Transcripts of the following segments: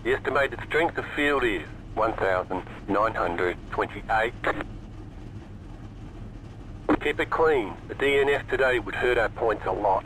The estimated strength of field is 1,928. Keep it clean. The DNF today would hurt our points a lot.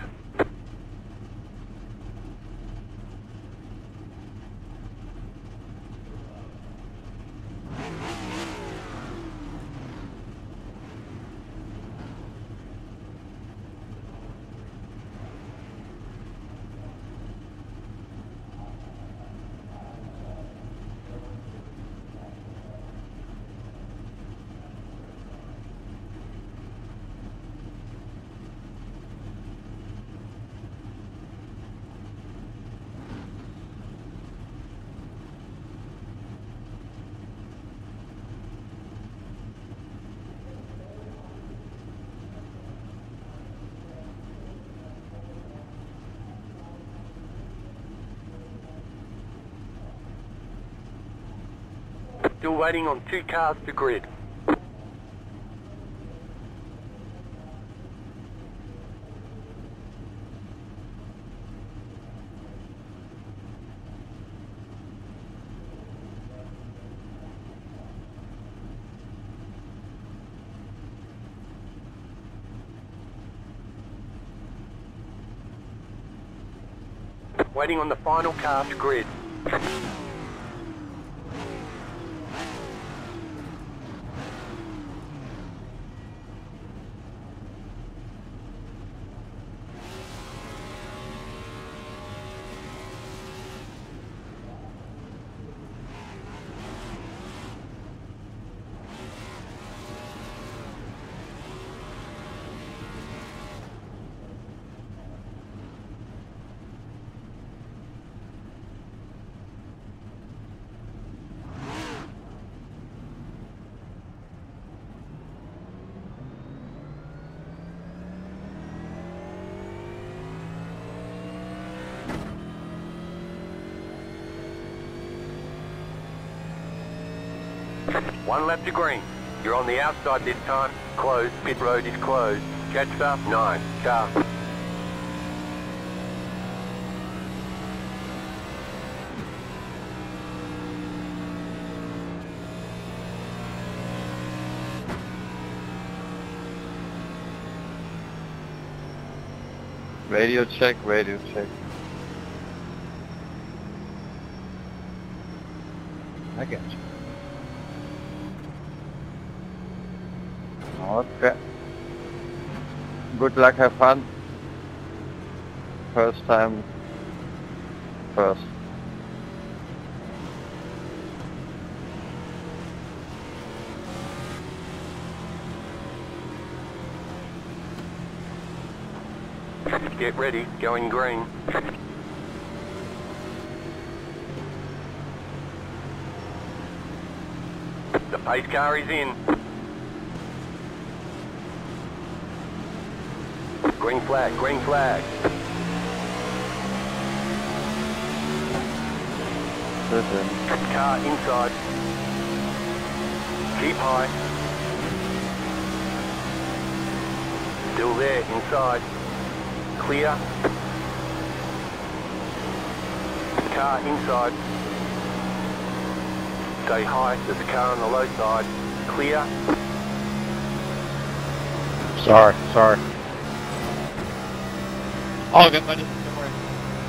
Still waiting on 2 cars to grid. Waiting on the final car to grid. One lap to green. You're on the outside this time. Closed. Pit road is closed. Jetstar 9. Car. Radio check, radio check. I got you. Okay. Good luck, have fun. First time, first. Get ready, going green. The pace car is in. Green flag, green flag. Listen. Car inside. Keep high. Still there, inside. Clear. Car inside. Stay high, there's a car on the low side. Clear. Sorry. All good, buddy. Don't worry.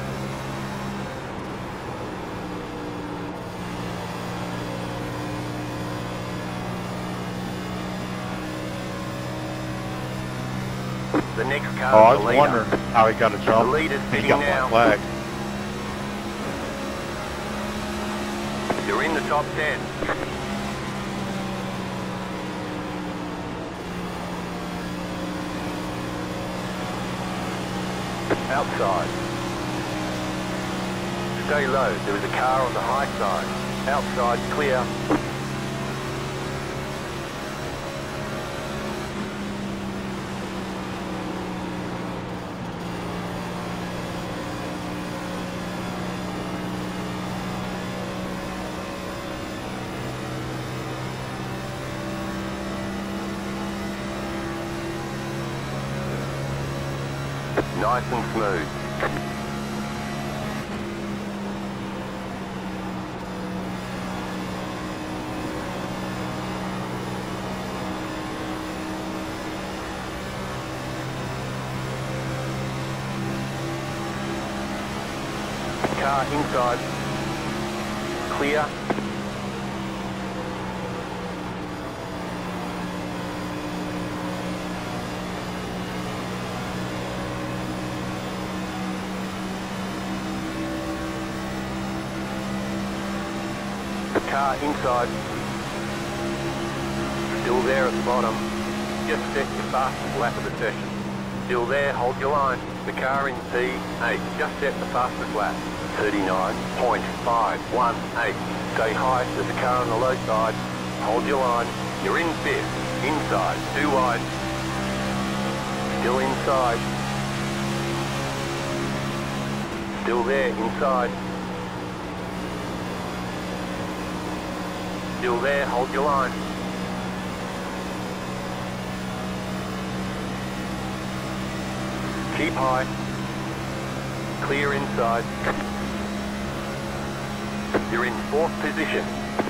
The next car Oh, I is the was leader. wondering how he got a The jump. leader's He sitting got now. my flag. You're in the top 10. Outside. Stay low, there is a car on the high side. Outside, clear. Nice and smooth. Car inside. Clear. Car inside. Still there at the bottom. Just set your fastest lap of the session. Still there, hold your line. The car in P8, just set the fastest lap. 39.518. Stay high, there's a car on the low side. Hold your line. You're in fifth. Inside, too wide. Still inside. Still there, inside. Still there, hold your line. Keep high. Clear inside. You're in fourth position.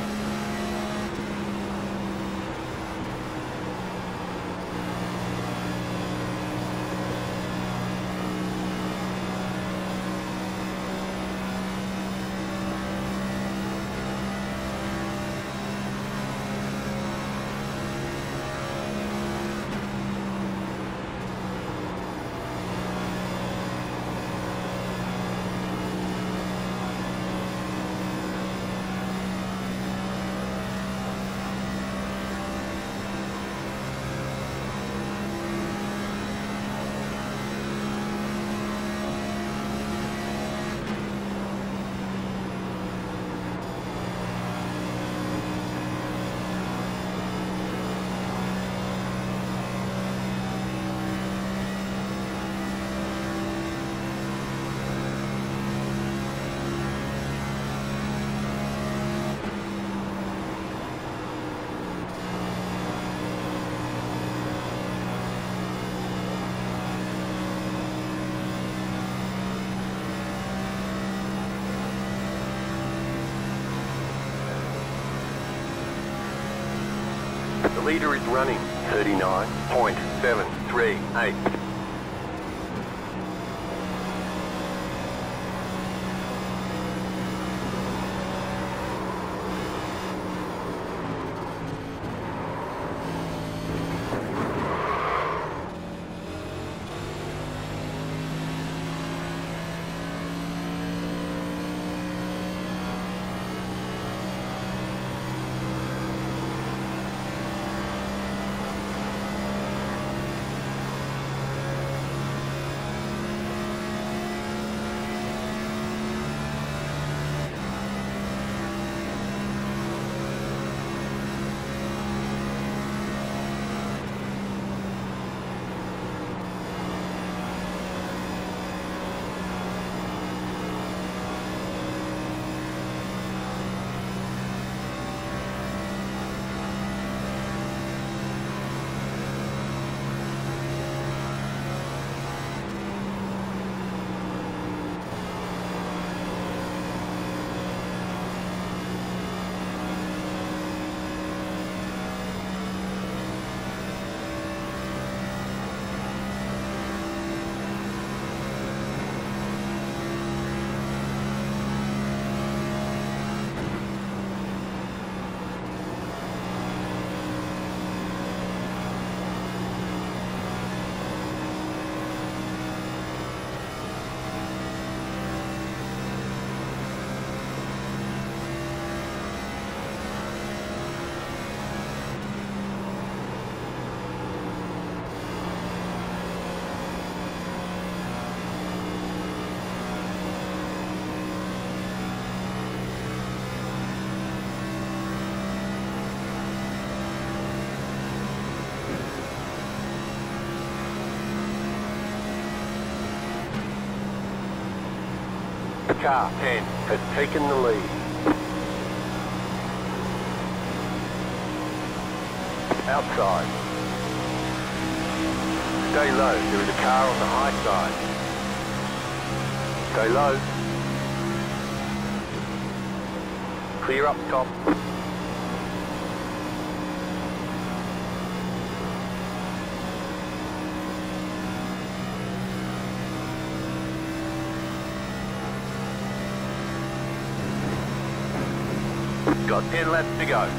The leader is running 39.738. Car 10 has taken the lead. Outside. Stay low, there is a car on the high side. Stay low. Clear up top. Got 10 laps to go.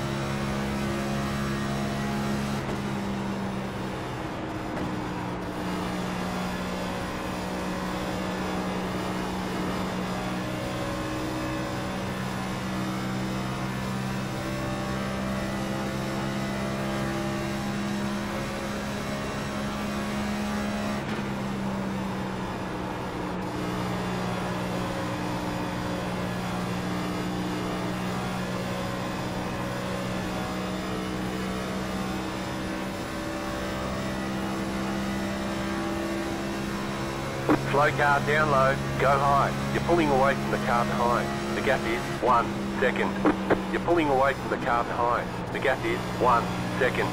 Slow car down low, go high. You're pulling away from the car behind. The gap is 1 second. You're pulling away from the car behind. The gap is 1 second.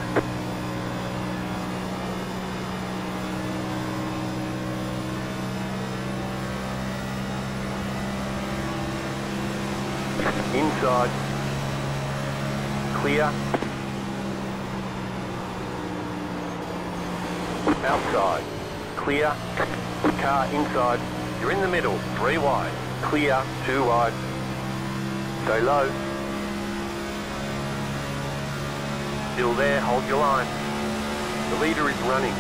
Inside. Clear. Outside. Clear. Car inside. You're in the middle. 3 wide. Clear. 2 wide. Stay low. Still there. Hold your line. The leader is running.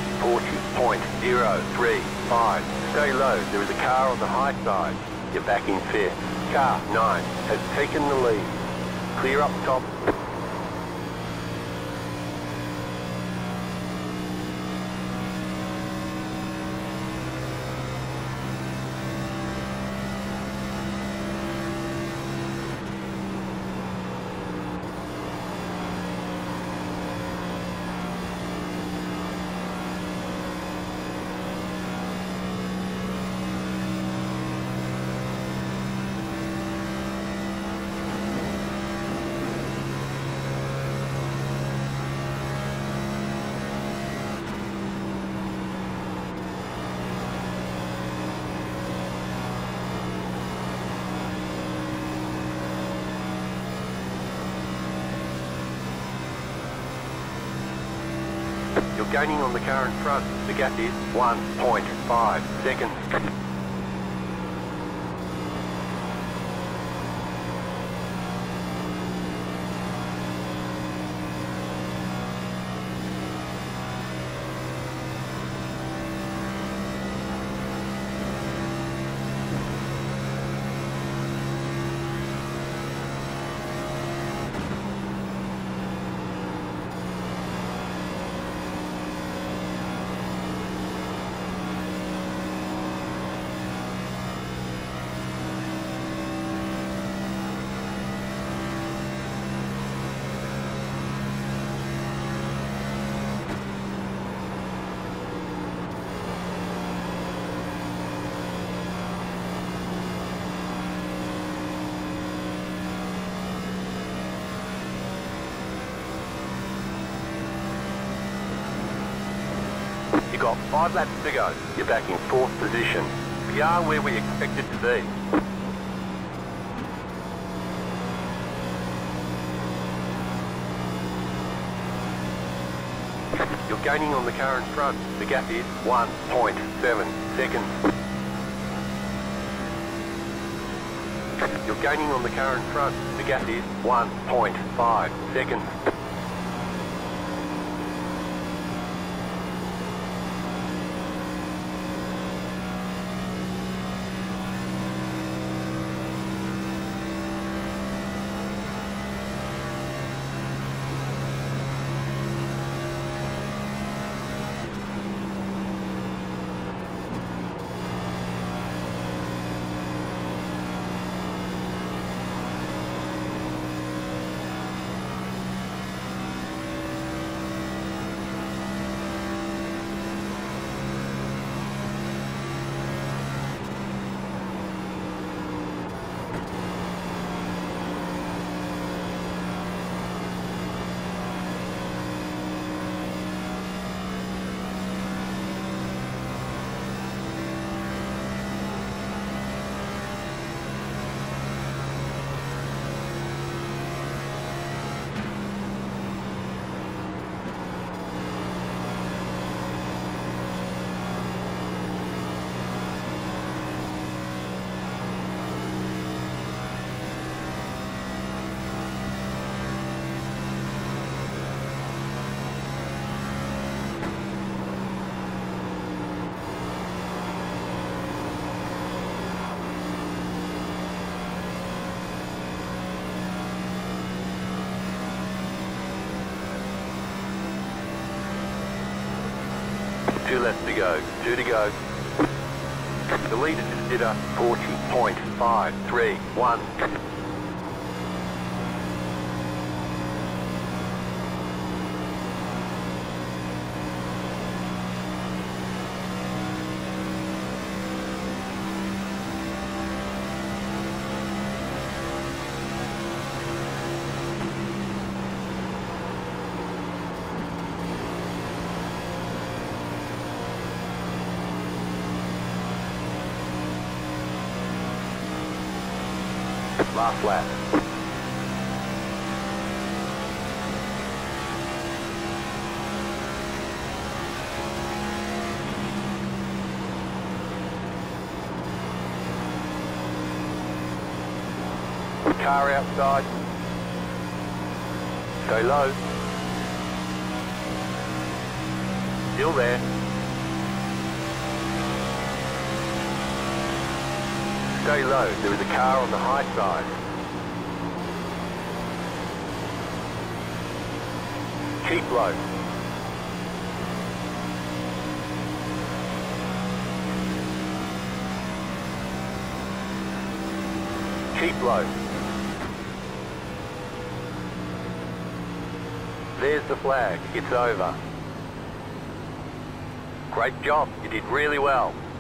40.035. Stay low. There is a car on the high side. You're back in 5th. Car 9 has taken the lead. Clear up top. You're gaining on the car in front. The gap is 1.5 seconds. You've got 5 laps to go. You're back in 4th position. We are where we expected to be. You're gaining on the car in front. The gap is 1.7 seconds. You're gaining on the car in front. The gap is 1.5 seconds. 2 left to go. 2 to go. The lead is consider 40.531. Last lap. Car outside. Stay low. Still there. Stay low, there is a car on the high side. Keep low. Keep low. There's the flag, it's over. Great job, you did really well.